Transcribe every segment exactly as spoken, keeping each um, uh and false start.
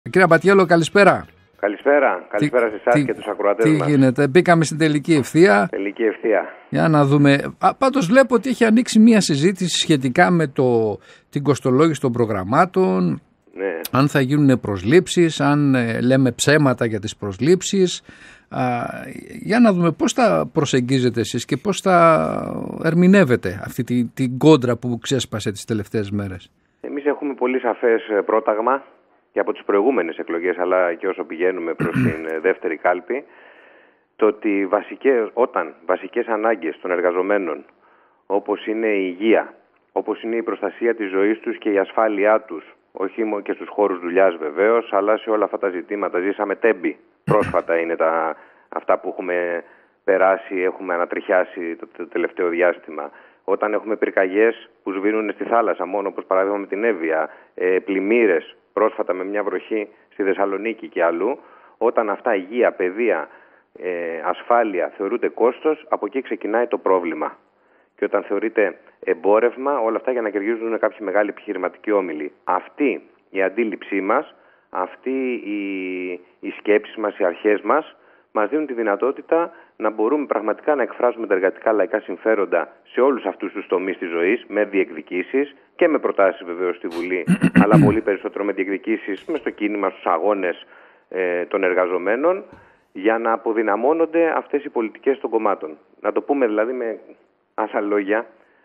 Κύριε Αμπατιέλο, καλησπέρα. Καλησπέρα, καλησπέρα σε εσάς και τους ακροατές τι μας. Τι γίνεται, μπήκαμε στην τελική ευθεία. Τελική ευθεία. Για να δούμε. Α, πάντως βλέπω ότι έχει ανοίξει μια συζήτηση σχετικά με το, την κοστολόγηση των προγραμμάτων. Ναι. Αν θα γίνουν προσλήψεις, αν ε, λέμε ψέματα για τις προσλήψεις. Α, για να δούμε πώς θα προσεγγίζετε εσείς και πώς θα ερμηνεύετε αυτή την, την κόντρα που ξέσπασε τις τελευταίες μέρες. Εμείς έχουμε πολύ σαφές πρόταγμα και από τις προηγούμενες εκλογές, αλλά και όσο πηγαίνουμε προς την δεύτερη κάλπη, το ότι βασικές, όταν βασικές ανάγκες των εργαζομένων, όπως είναι η υγεία, όπως είναι η προστασία της ζωής τους και η ασφάλειά τους, όχι μόνο και στους χώρους δουλειάς βεβαίως, αλλά σε όλα αυτά τα ζητήματα. Ζήσαμε τέμπη. Πρόσφατα είναι τα, αυτά που έχουμε περάσει, έχουμε ανατριχιάσει το, το τελευταίο διάστημα. Όταν έχουμε πυρκαγιές που σβήνουν στη θάλασσα, μόνο όπως παράδειγμα με την Εύβοια, ε, πλημμύρες πρόσφατα με μια βροχή στη Θεσσαλονίκη και αλλού, όταν αυτά υγεία, παιδεία, ε, ασφάλεια θεωρούνται κόστος, από εκεί ξεκινάει το πρόβλημα. Και όταν θεωρείται εμπόρευμα, όλα αυτά για να κερδίζουν κάποιοι μεγάλοι επιχειρηματικοί όμιλοι. Αυτή η αντίληψή μας, αυτή η, η σκέψη μας, οι αρχές μας, μας δίνουν τη δυνατότητα να μπορούμε πραγματικά να εκφράζουμε τα εργατικά λαϊκά συμφέροντα σε όλους αυτούς τους τομείς της ζωής, με διεκδικήσεις και με προτάσεις βεβαίως στη Βουλή, αλλά πολύ περισσότερο με διεκδικήσεις μες στο κίνημα, στους αγώνες ε, των εργαζομένων, για να αποδυναμώνονται αυτές οι πολιτικές των κομμάτων. Να το πούμε δηλαδή με άλλα λόγια,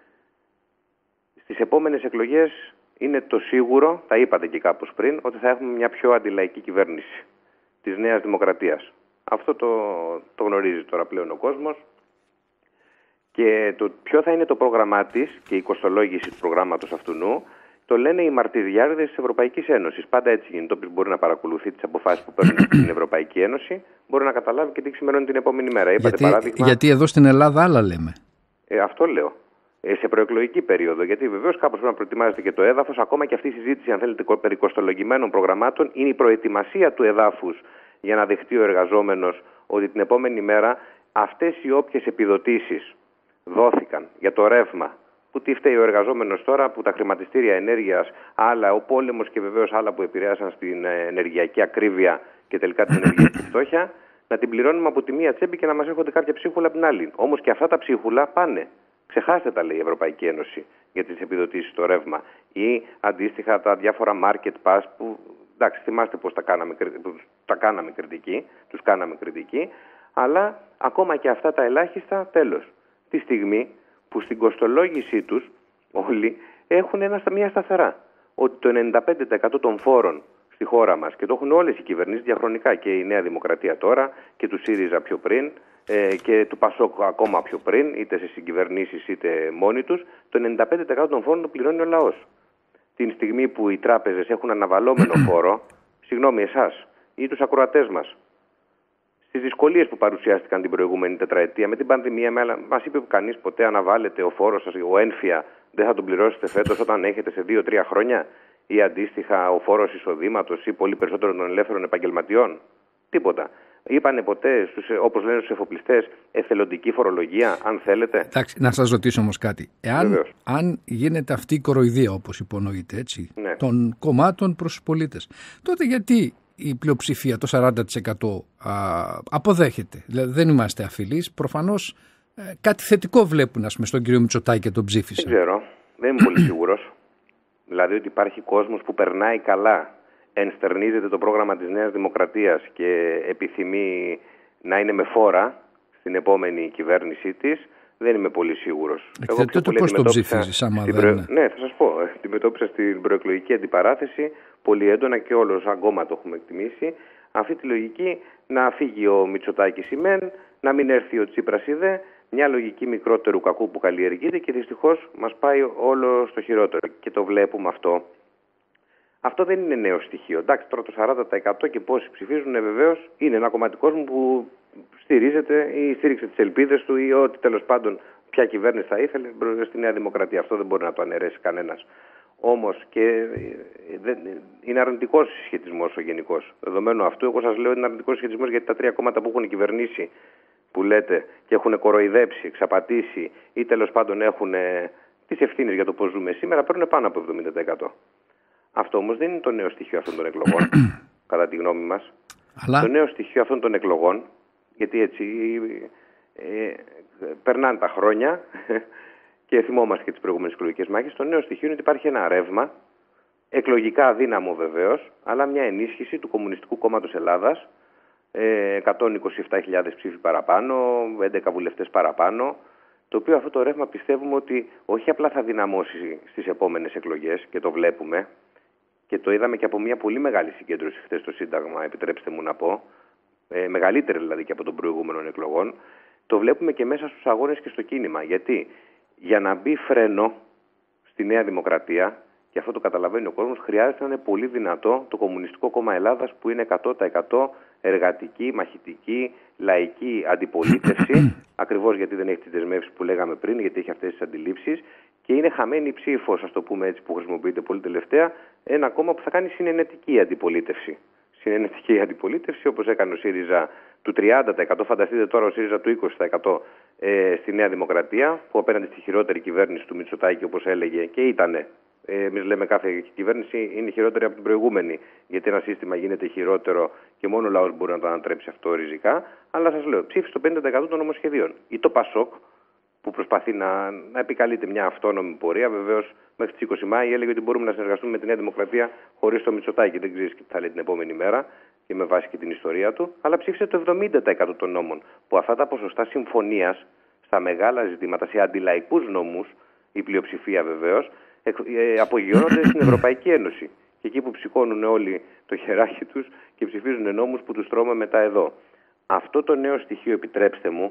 στις επόμενες εκλογές είναι το σίγουρο, τα είπατε και κάπως πριν, ότι θα έχουμε μια πιο αντιλαϊκή κυβέρνηση της Νέας Δημοκρατίας. Αυτό το, το γνωρίζει τώρα πλέον ο κόσμος. Και το ποιο θα είναι το πρόγραμμά της και η κοστολόγηση του προγράμματος αυτού, το λένε οι μαρτυριάριδες της Ευρωπαϊκής Ένωσης. Πάντα έτσι γίνεται. Όποιος μπορεί να παρακολουθεί τις αποφάσεις που παίρνουν στην Ευρωπαϊκή Ένωση, μπορεί να καταλάβει και τι ξημερώνει την επόμενη μέρα. Είπατε, γιατί, παράδειγμα, γιατί εδώ στην Ελλάδα άλλα λέμε. Ε, αυτό λέω. Ε, σε προεκλογική περίοδο. Γιατί βεβαίως κάπως πρέπει να προετοιμάζεται και το έδαφος. Ακόμα και αυτή η συζήτηση, αν θέλετε, περί κοστολογημένων προγραμμάτων, είναι η προετοιμασία του εδάφους για να δεχτεί ο εργαζόμενος ότι την επόμενη μέρα αυτές οι όποιες επιδοτήσεις δόθηκαν για το ρεύμα, που τι φταίει ο εργαζόμενος τώρα, που τα χρηματιστήρια ενέργειας, άλλα, ο πόλεμος και βεβαίως άλλα που επηρέασαν στην ενεργειακή ακρίβεια και τελικά την ενεργειακή φτώχεια, να την πληρώνουμε από τη μία τσέπη και να μας έρχονται κάποια ψίχουλα από την άλλη. Όμως και αυτά τα ψίχουλα πάνε. Ξεχάστε τα, λέει η Ευρωπαϊκή Ένωση, για τις επιδοτήσεις στο ρεύμα. Ή αντίστοιχα τα διάφορα market pass που, εντάξει, θυμάστε πώς τα κάναμε, τα κάναμε κριτική, τους κάναμε κριτική, αλλά ακόμα και αυτά τα ελάχιστα, τέλος. Τη στιγμή που στην κοστολόγησή τους όλοι έχουν ένα, μια σταθερά. Ότι το ενενήντα πέντε τοις εκατό των φόρων στη χώρα μας, και το έχουν όλες οι κυβερνήσεις διαχρονικά, και η Νέα Δημοκρατία τώρα και του ΣΥΡΙΖΑ πιο πριν ε, και του ΠΑΣΟΚ ακόμα πιο πριν, είτε σε συγκυβερνήσεις είτε μόνοι τους, το ενενήντα πέντε τοις εκατό των φόρων το πληρώνει ο λαός. Την στιγμή που οι τράπεζες έχουν αναβαλώμενο φόρο, συγγνώμη εσάς ή τους ακροατές μας, στις δυσκολίες που παρουσιάστηκαν την προηγούμενη τετραετία με την πανδημία, μας είπε κανείς ποτέ αναβάλλεται ο φόρος σας, ο ένφια, δεν θα τον πληρώσετε φέτος όταν έχετε σε δύο τρία χρόνια, ή αντίστοιχα ο φόρος εισοδήματος ή πολύ περισσότερο των ελεύθερων επαγγελματιών? Τίποτα. Είπανε ποτέ, στους, όπως λένε στους εφοπλιστές, εθελοντική φορολογία, αν θέλετε? Εντάξει, να σας ρωτήσω όμως κάτι. Εάν αν γίνεται αυτή η κοροϊδία, όπως υπονοείται, έτσι, ναι, των κομμάτων προς τους πολίτες, τότε γιατί η πλειοψηφία, το σαράντα τοις εκατό, α, αποδέχεται? Δηλαδή δεν είμαστε αφιλείς. Προφανώς ε, κάτι θετικό βλέπουν, ας πούμε, στον κύριο Μητσοτάκη και τον ψήφισαν. Δεν ξέρω. Δεν είμαι πολύ σίγουρος. Δηλαδή ότι υπάρχει κόσμος που περνάει καλά, ενστερνίζεται το πρόγραμμα της Νέας Δημοκρατίας και επιθυμεί να είναι με φόρα στην επόμενη κυβέρνησή της, δεν είμαι πολύ σίγουρος. Εγώ τότε πώς το ψηφίζεις, άμα δεν προ... είναι? Ναι, θα σας πω. Αντιμετώπισα στην προεκλογική αντιπαράθεση πολύ έντονα και όλο σαν κόμμα το έχουμε εκτιμήσει αυτή τη λογική, να φύγει ο Μητσοτάκης η μεν, να μην έρθει ο Τσίπρας η δε, μια λογική μικρότερου κακού που καλλιεργείται και δυστυχώς μας πάει όλο στο χειρότερο. Και το βλέπουμε αυτό. Αυτό δεν είναι νέο στοιχείο. Εντάξει, τώρα το σαράντα τοις εκατό και πόσοι ψηφίζουν, βεβαίως είναι ένα κομμάτι κόσμου που στηρίζεται ή στήριξε τις ελπίδες του ή ό,τι τέλος πάντων ποια κυβέρνηση θα ήθελε στη Νέα Δημοκρατία. Αυτό δεν μπορεί να το αναιρέσει κανένας. Όμως και είναι αρνητικός συσχετισμός ο γενικός. Δεδομένου αυτού, εγώ σας λέω είναι αρνητικός συσχετισμός γιατί τα τρία κόμματα που έχουν κυβερνήσει, που λέτε, και έχουν κοροϊδέψει, εξαπατήσει ή τέλος πάντων έχουν τις ευθύνες για το πώς ζούμε σήμερα, παίρνουν πάνω από εβδομήντα τοις εκατό. Αυτό όμως δεν είναι το νέο στοιχείο αυτών των εκλογών. κατά τη γνώμη μας. Αλλά... Το νέο στοιχείο αυτών των εκλογών, γιατί έτσι ε, περνάνε τα χρόνια και θυμόμαστε και τις προηγούμενες εκλογικές μάχες, το νέο στοιχείο είναι ότι υπάρχει ένα ρεύμα, εκλογικά αδύναμο βεβαίως, αλλά μια ενίσχυση του Κομμουνιστικού Κόμματος Ελλάδας, εκατόν είκοσι επτά χιλιάδες ψήφοι παραπάνω, έντεκα βουλευτές παραπάνω, το οποίο αυτό το ρεύμα πιστεύουμε ότι όχι απλά θα δυναμώσει στις επόμενες εκλογές, και το βλέπουμε, και το είδαμε και από μια πολύ μεγάλη συγκέντρωση χθες στο Σύνταγμα, επιτρέψτε μου να πω, ε, μεγαλύτερη δηλαδή και από των προηγούμενων εκλογών, το βλέπουμε και μέσα στους αγώνες και στο κίνημα. Γιατί για να μπει φρένο στη Νέα Δημοκρατία, και αυτό το καταλαβαίνει ο κόσμος, χρειάζεται να είναι πολύ δυνατό το Κομμουνιστικό Κόμμα Ελλάδας, που είναι εκατό τοις εκατό εργατική, μαχητική, λαϊκή αντιπολίτευση, ακριβώς γιατί δεν έχει τις δεσμεύσεις που λέγαμε πριν, γιατί έχει αυτές τις αντιλήψεις, και είναι χαμένη ψήφος, ας το πούμε έτσι, που χρησιμοποιείται πολύ τελευταία, ένα κόμμα που θα κάνει συνενετική αντιπολίτευση. Συνενετική αντιπολίτευση, όπως έκανε ο ΣΥΡΙΖΑ του τριάντα τοις εκατό, φανταστείτε τώρα ο ΣΥΡΙΖΑ του είκοσι τοις εκατό ε, στη Νέα Δημοκρατία, που απέναντι στη χειρότερη κυβέρνηση του Μητσοτάκη, όπως έλεγε, και ήτανε. Εμείς λέμε κάθε κυβέρνηση είναι χειρότερη από την προηγούμενη, γιατί ένα σύστημα γίνεται χειρότερο και μόνο ο λαός μπορεί να το ανατρέψει αυτό ριζικά. Αλλά σας λέω, ψήφισε το πενήντα τοις εκατό των νομοσχεδίων. Ή το ΠΑΣΟΚ, που προσπαθεί να, να επικαλείται μια αυτόνομη πορεία. Βεβαίως, μέχρι τις είκοσι Μάη έλεγε ότι μπορούμε να συνεργαστούμε με τη Νέα Δημοκρατία χωρίς το Μητσοτάκη. Δεν ξέρει τι θα λέει την επόμενη μέρα, και με βάση και την ιστορία του. Αλλά ψήφισε το εβδομήντα τοις εκατό των νόμων. Που αυτά τα ποσοστά συμφωνίας στα μεγάλα ζητήματα, σε αντιλαϊκούς νόμους, η πλειοψηφία βεβαίως, απογειώνονται στην Ευρωπαϊκή Ένωση. Και εκεί που ψηκώνουν όλοι το χεράκι τους και ψηφίζουν νόμους που τους τρώμε μετά εδώ. Αυτό το νέο στοιχείο, επιτρέψτε μου,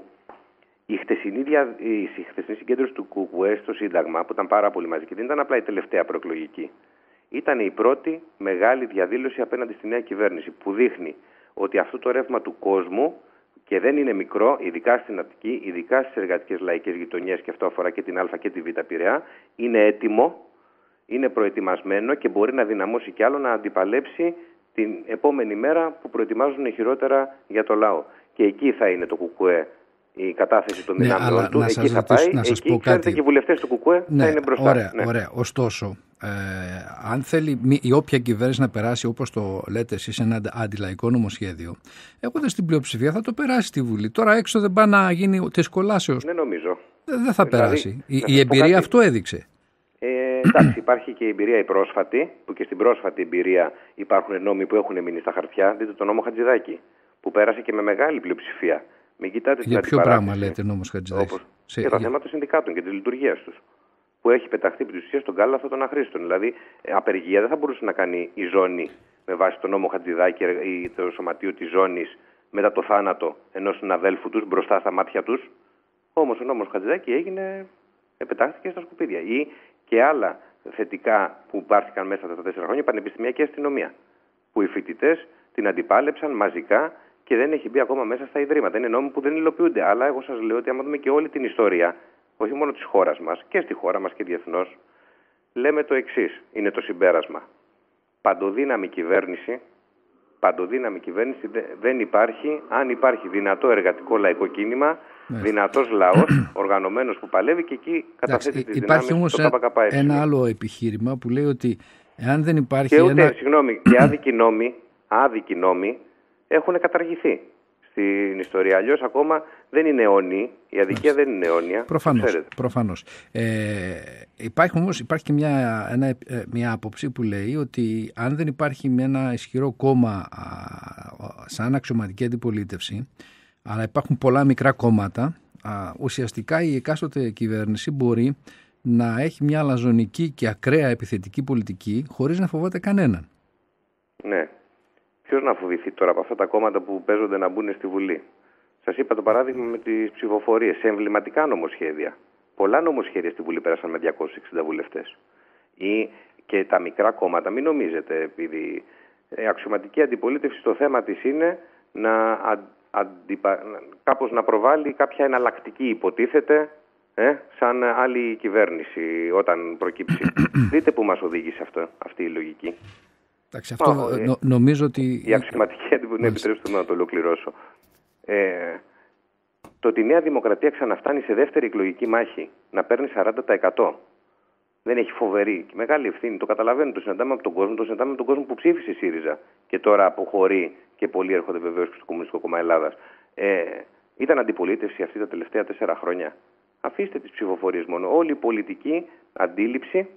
η χτεσινή, δια... η χτεσινή συγκέντρωση του ΚΚΕ στο Σύνταγμα, που ήταν πάρα πολύ μαζική, δεν ήταν απλά η τελευταία προεκλογική. Ήταν η πρώτη μεγάλη διαδήλωση απέναντι στη νέα κυβέρνηση, που δείχνει ότι αυτό το ρεύμα του κόσμου, και δεν είναι μικρό, ειδικά στην Αττική, ειδικά στις εργατικές λαϊκές γειτονιές, και αυτό αφορά και την Α και τη Β Πειραιά, είναι έτοιμο, είναι προετοιμασμένο και μπορεί να δυναμώσει κι άλλο, να αντιπαλέψει την επόμενη μέρα που προετοιμάζουν χειρότερα για το λαό. Και εκεί θα είναι το ΚΚΕ, η κατάθεση των δυνάμεων ναι, του, εκεί θα ρωτήσω, πάει, να σας εκεί πω ξέρετε, και οι βουλευτές του ΚΚΕ ναι, θα είναι μπροστά. Ωραία, ναι. ωραία. Ωστόσο, ε, αν θέλει η όποια κυβέρνηση να περάσει, όπως το λέτε εσείς, ένα αντιλαϊκό νομοσχέδιο, έχοντας την πλειοψηφία θα το περάσει στη Βουλή. Τώρα έξω δεν πάει να γίνει της κολάσεως. Δεν νομίζω. Δεν, δεν θα δηλαδή, περάσει. Η, η εμπειρία κάτι. Αυτό έδειξε. Ε, εντάξει, υπάρχει και η εμπειρία η πρόσφατη, που και στην πρόσφατη εμπειρία υπάρχουν νόμοι που έχουν μείνει στα χαρτιά. Δείτε τον νόμο Χατζηδάκη, που πέρασε και με μεγάλη πλειοψηφία. Μην κοιτάτε για ποιο πράγμα λέτε νόμος Χατζηδάκη? Σε... Για τα θέματα των συνδικάτων και της λειτουργίας τους. Που έχει πεταχθεί επί της ουσίας στον κάλαθο των αχρήστων. Δηλαδή, απεργία δεν θα μπορούσε να κάνει η ζώνη με βάση τον νόμο Χατζηδάκη ή το σωματείο της ζώνης μετά το θάνατο ενός συναδέλφου τους μπροστά στα μάτια τους. Όμως ο νόμος Χατζηδάκη έγινε, πετάχθηκε στα σκουπίδια. Ή και άλλα θετικά που πάρθηκαν μέσα αυτά τα τέσσερα χρόνια, η πανεπιστημιακή αστυνομία. Που οι φοιτητές την αντιπάλεψαν μαζικά και δεν έχει μπει ακόμα μέσα στα ιδρύματα. Είναι νόμοι που δεν υλοποιούνται. Αλλά εγώ σας λέω ότι άμα δούμε και όλη την ιστορία, όχι μόνο της χώρας μας, και στη χώρα μας και διεθνώς, λέμε το εξής, είναι το συμπέρασμα. Παντοδύναμη κυβέρνηση, παντοδύναμη κυβέρνηση δεν υπάρχει αν υπάρχει δυνατό εργατικό λαϊκό κίνημα, ναι. δυνατός λαός, οργανωμένος που παλεύει, και εκεί καταθέτει τις δυνάμεις όμως στο ΚΚΕ. Ένα άλλο επιχείρημα που λέει ότι εάν δεν υπάρχει και ούτε, ένα... συγγνώμη, και άδικοι νόμοι, άδικοι νόμοι έχουν καταργηθεί στην ιστορία. Αλλιώς ακόμα δεν είναι αιώνιοι, η αδικία δεν είναι αιώνια. Προφανώς. προφανώς. Ε, υπάρχει όμως υπάρχει και μια, ένα, μια άποψη που λέει ότι αν δεν υπάρχει με ένα ισχυρό κόμμα α, σαν αξιωματική αντιπολίτευση, αλλά υπάρχουν πολλά μικρά κόμματα, α, ουσιαστικά η εκάστοτε κυβέρνηση μπορεί να έχει μια αλαζονική και ακραία επιθετική πολιτική χωρίς να φοβάται κανέναν. Ναι. Ποιος να φοβηθεί τώρα από αυτά τα κόμματα που παίζονται να μπουν στη Βουλή? Σας είπα το παράδειγμα με τις ψηφοφορίες σε εμβληματικά νομοσχέδια. Πολλά νομοσχέδια στη Βουλή πέρασαν με διακόσιους εξήντα βουλευτές. Ή και τα μικρά κόμματα, μην νομίζετε, επειδή η αξιωματική αντιπολίτευση το θέμα της είναι να αν, αντιπα, κάπως να προβάλλει κάποια εναλλακτική, υποτίθεται, ε, σαν άλλη κυβέρνηση όταν προκύψει. Δείτε που μας οδήγησε αυτό, αυτή η λογική. Εντάξει, αυτό Ά, νο, νομίζω ότι... Η αξιωματική αντιπολίτευση, επιτρέψτε μου να το ολοκληρώσω. Ε, το ότι η Νέα Δημοκρατία ξαναφτάνει σε δεύτερη εκλογική μάχη να παίρνει σαράντα τοις εκατό δεν έχει φοβερή και μεγάλη ευθύνη. Το καταλαβαίνω, το συναντάμε από τον κόσμο, το συναντάμε από τον κόσμο που ψήφισε ΣΥΡΙΖΑ και τώρα αποχωρεί και πολλοί έρχονται βεβαίως και στο Κομμουνιστικό Κόμμα Ελλάδας. Ε, ήταν αντιπολίτευση αυτή τα τελευταία τέσσερα χρόνια. Αφήστε τις ψηφοφορίες μόνο. Όλη η πολιτική αντίληψη,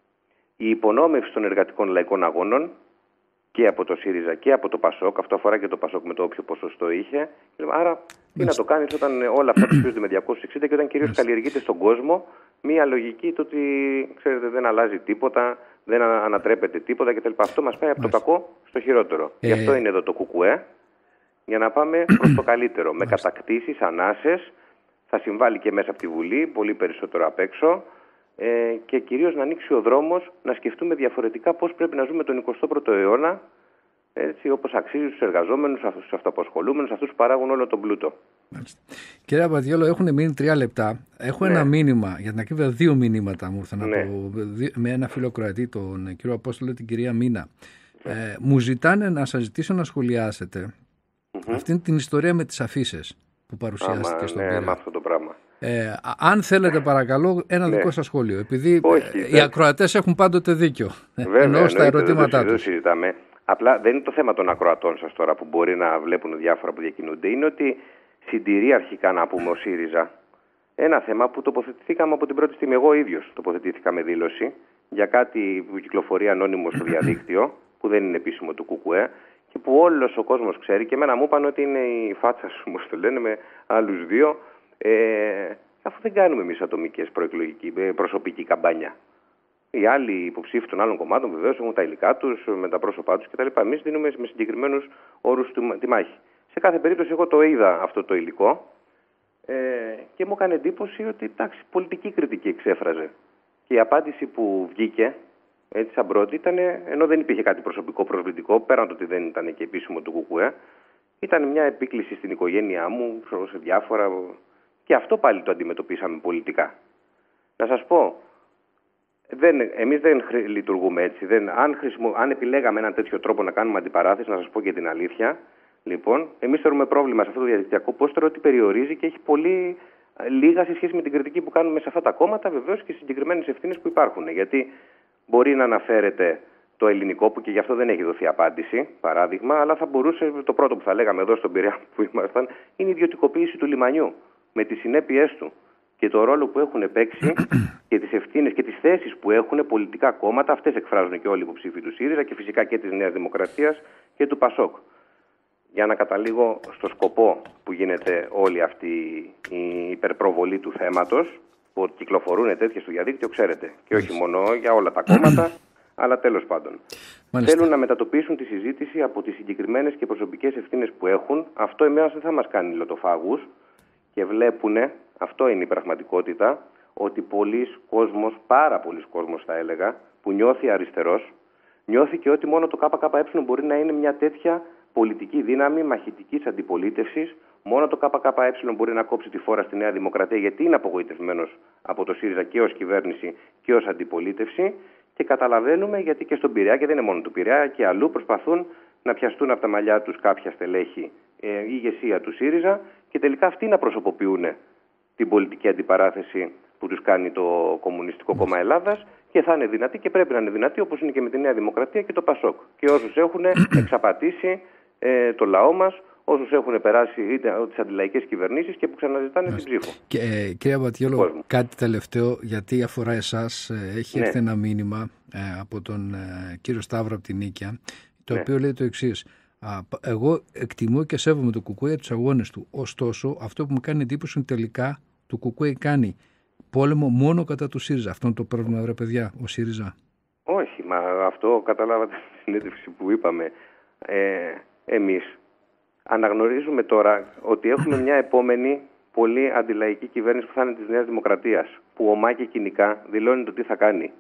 η υπονόμευση των εργατικών λαϊκών αγώνων και από το ΣΥΡΙΖΑ και από το ΠΑΣΟΚ, αυτό αφορά και το ΠΑΣΟΚ με το όποιο ποσοστό είχε. Άρα, τι να το κάνεις όταν όλα αυτά ψηφίζονται με διακόσια εξήντα και όταν κυρίως καλλιεργείται στον κόσμο μία λογική το ότι ξέρετε, δεν αλλάζει τίποτα, δεν ανατρέπεται τίποτα κτλ. Αυτό μας πάει από το κακό στο χειρότερο. Ε... Γι' αυτό είναι εδώ το ΚΚΕ, για να πάμε προς το καλύτερο. Με κατακτήσεις, ανάσες, θα συμβάλλει και μέσα από τη Βουλή, πολύ περισσότερο απ' έξω. Ε, και κυρίως να ανοίξει ο δρόμος να σκεφτούμε διαφορετικά πώς πρέπει να ζούμε τον εικοστό πρώτο αιώνα, έτσι όπως αξίζει στους εργαζόμενους, στους αυτοαπασχολούμενους, αυτούς που παράγουν όλο τον πλούτο. Μάλιστα. Κύριε Παπαδιόλο, έχουν μείνει τρία λεπτά. Έχω ναι. ένα μήνυμα, για την ακρίβεια δύο μηνύματα μου ήρθαν ναι. από, με ένα φίλο Κροατή, τον κύριο Απόστολο, την κυρία Μίνα. Ναι. Ε, μου ζητάνε να σας ζητήσω να σχολιάσετε mm-hmm. αυτήν την ιστορία με τις αφίσες που παρουσιάστηκε στον ναι, Πειραιά. με αυτό το πράγμα. Ε, αν θέλετε παρακαλώ ένα ναι. δικό σας σχόλιο, επειδή Όχι, οι ακροατές έχουν πάντοτε δίκιο. Βέβαια, εννοώ στα ερωτήματά τους. τους. Συζητάμε. Απλά δεν είναι το θέμα των ακροατών σας τώρα που μπορεί να βλέπουν διάφορα που διακινούνται. Είναι ότι συντηρεί αρχικά να πούμε ο ΣΥΡΙΖΑ ένα θέμα που τοποθετηθήκαμε από την πρώτη στιγμή. Εγώ ίδιος τοποθετήθηκα με δήλωση για κάτι που κυκλοφορεί ανώνυμο στο διαδίκτυο, που δεν είναι επίσημο του ΚΚΕ και που όλος ο κόσμος ξέρει και εμένα μου είπαν ότι είναι η φάτσα σου, όπως το λένε, με άλλους δύο. Ε, αφού δεν κάνουμε εμείς ατομικές προεκλογική, προσωπική καμπάνια. Οι άλλοι υποψήφοι των άλλων κομμάτων βεβαίως έχουν τα υλικά τους, με τα πρόσωπά τους κτλ. Εμείς δίνουμε με συγκεκριμένους όρους τη μάχη. Σε κάθε περίπτωση, εγώ το είδα αυτό το υλικό ε, και μου έκανε εντύπωση ότι εντάξει, πολιτική κριτική εξέφραζε. Και η απάντηση που βγήκε, έτσι σαν πρώτη, ήταν, ενώ δεν υπήρχε κάτι προσωπικό προσβλητικό, πέραν το ότι δεν ήταν και επίσημο του ΚΚΕ, ήταν μια επίκληση στην οικογένειά μου, σε διάφορα. Και αυτό πάλι το αντιμετωπίσαμε πολιτικά. Να σας πω, δεν, εμείς δεν λειτουργούμε έτσι. Δεν, αν, χρησιμο, αν επιλέγαμε έναν τέτοιο τρόπο να κάνουμε αντιπαράθεση, να σας πω και την αλήθεια, λοιπόν, εμείς θεωρούμε πρόβλημα σε αυτό το διαδικτυακό πόστρο ότι περιορίζει και έχει πολύ λίγα σε σχέση με την κριτική που κάνουμε σε αυτά τα κόμματα, βεβαίως και συγκεκριμένες ευθύνες που υπάρχουν. Γιατί μπορεί να αναφέρεται το ελληνικό, που και γι' αυτό δεν έχει δοθεί απάντηση, παράδειγμα, αλλά θα μπορούσε, το πρώτο που θα λέγαμε εδώ στον Πειραιά που ήμασταν, είναι η ιδιωτικοποίηση του λιμανιού. Με τις συνέπειές του και το ρόλο που έχουν παίξει και τις ευθύνες και τις θέσεις που έχουν πολιτικά κόμματα, αυτές εκφράζουν και όλοι οι υποψήφοι του ΣΥΡΙΖΑ και φυσικά και της Νέας Δημοκρατίας και του ΠΑΣΟΚ. Για να καταλήγω στο σκοπό που γίνεται όλη αυτή η υπερπροβολή του θέματος, που κυκλοφορούν τέτοια στο διαδίκτυο, ξέρετε, και όχι μόνο για όλα τα κόμματα, αλλά τέλος πάντων. Μάλιστα. Θέλουν να μετατοπίσουν τη συζήτηση από τις συγκεκριμένες και προσωπικές ευθύνες που έχουν. Αυτό εμάς δεν θα μας κάνει λωτοφάγους. Και βλέπουνε, αυτό είναι η πραγματικότητα, ότι πολλοί κόσμος, πάρα πολλοί κόσμος θα έλεγα, που νιώθει αριστερός, νιώθει και ότι μόνο το ΚΚΕ μπορεί να είναι μια τέτοια πολιτική δύναμη μαχητικής αντιπολίτευσης, μόνο το ΚΚΕ μπορεί να κόψει τη φόρα στη Νέα Δημοκρατία, γιατί είναι απογοητευμένος από το ΣΥΡΙΖΑ και ως κυβέρνηση και ως αντιπολίτευση. Και καταλαβαίνουμε γιατί και στον Πειραιά, και δεν είναι μόνο του Πειραιά, και αλλού προσπαθούν να πιαστούν από τα μαλλιά τους κάποια στελέχη, ε, η ηγεσία του ΣΥΡΙΖΑ, και τελικά αυτοί να προσωποποιούν την πολιτική αντιπαράθεση που τους κάνει το Κομμουνιστικό Κόμμα Ελλάδας, και θα είναι δυνατή και πρέπει να είναι δυνατή, όπως είναι και με τη Νέα Δημοκρατία και το ΠΑΣΟΚ. Και όσους έχουν εξαπατήσει ε, το λαό μας, όσους έχουν περάσει είτε τις αντιλαϊκές κυβερνήσεις και που ξαναζητάνε την ψήφο. Και, ε, κύριε Παπαδιόλο, κάτι τελευταίο, γιατί αφορά εσάς, ε, έχει ναι. έρθει ένα μήνυμα ε, από τον ε, κύριο Σταύρο από την Νίκαια, το ναι. οποίο λέει το εξής. Εγώ εκτιμώ και σέβομαι το ΚΚΕ για τους αγώνες του. Ωστόσο, αυτό που μου κάνει εντύπωση είναι τελικά το ΚΚΕ κάνει πόλεμο μόνο κατά του ΣΥΡΙΖΑ. Αυτό είναι το πρόβλημα, βρε παιδιά, ο ΣΥΡΙΖΑ. Όχι, μα αυτό καταλάβατε στη συνέντευξη που είπαμε. Ε, εμείς αναγνωρίζουμε τώρα ότι έχουμε μια επόμενη πολύ αντιλαϊκή κυβέρνηση που θα είναι της Νέας Δημοκρατίας, που ομά και κοινικά δηλώνει το τι θα κάνει.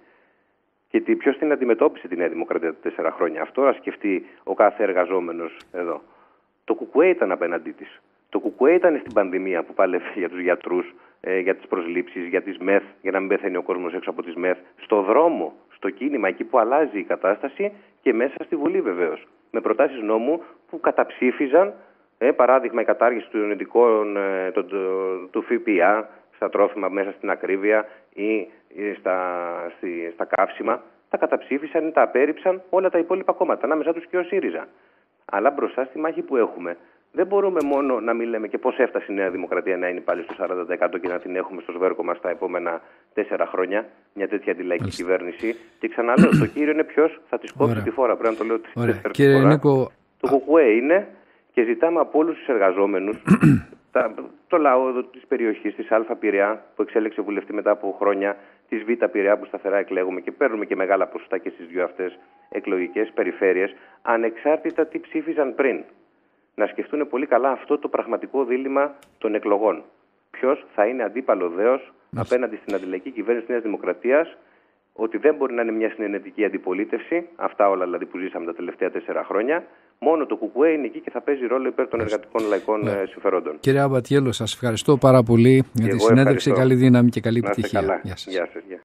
Και ποιος την αντιμετώπισε τη Νέα Δημοκρατία τα τέσσερα χρόνια. Αυτό να σκεφτεί ο κάθε εργαζόμενος εδώ. Το ΚΚΕ ήταν απέναντί της. Το ΚΚΕ ήταν στην πανδημία που πάλευε για τους γιατρούς, ε, για τις προσλήψεις, για τις ΜΕΘ, για να μην πεθαίνει ο κόσμος έξω από τις ΜΕΘ. Στο δρόμο, στο κίνημα, εκεί που αλλάζει η κατάσταση, και μέσα στη Βουλή βεβαίως. Με προτάσεις νόμου που καταψήφιζαν, ε, παράδειγμα η κατάργηση των ειδικών ε, το, το, του ΦΠΑ στα τρόφιμα μέσα στην ακρίβεια, ή στα, στη, στα καύσιμα, τα καταψήφισαν, τα απέρριψαν όλα τα υπόλοιπα κόμματα, ανάμεσά τους και ο ΣΥΡΙΖΑ. Αλλά μπροστά στη μάχη που έχουμε, δεν μπορούμε μόνο να μην λέμε και πώς έφτασε η Νέα Δημοκρατία να είναι πάλι στο σαράντα τοις εκατό και να την έχουμε στο σβέρκο μας τα επόμενα τέσσερα χρόνια, μια τέτοια αντιλαϊκή κυβέρνηση. Και ξαναλέω, το κύριο είναι ποιος θα τη κόψει τη φόρα. Πρέπει να το λέω τη φορά. Νίκο... Το ΚΚΕ είναι και ζητάμε από όλους τους εργαζόμενους, τα, το λαό της περιοχής, της Α Πειραιά που εξέλεξε βουλευτή μετά από χρόνια, της Β Πειραιά που σταθερά εκλέγουμε και παίρνουμε και μεγάλα ποσοστά και στις δύο αυτές εκλογικές περιφέρειες, ανεξάρτητα τι ψήφιζαν πριν. Να σκεφτούν πολύ καλά αυτό το πραγματικό δίλημμα των εκλογών. Ποιος θα είναι αντίπαλο δέος απέναντι στην αντιλαϊκή κυβέρνηση της Νέας Δημοκρατίας, ότι δεν μπορεί να είναι μια συνενετική αντιπολίτευση, αυτά όλα δηλαδή που ζήσαμε τα τελευταία τέσσερα χρόνια. Μόνο το ΚΚΕ είναι εκεί και θα παίζει ρόλο υπέρ των εργατικών λαϊκών ναι. συμφερόντων. Κύριε Αμπατιέλο, σας ευχαριστώ πάρα πολύ για τη συνέντευξη. Καλή δύναμη και καλή επιτυχία. Γεια σας. Γεια σας.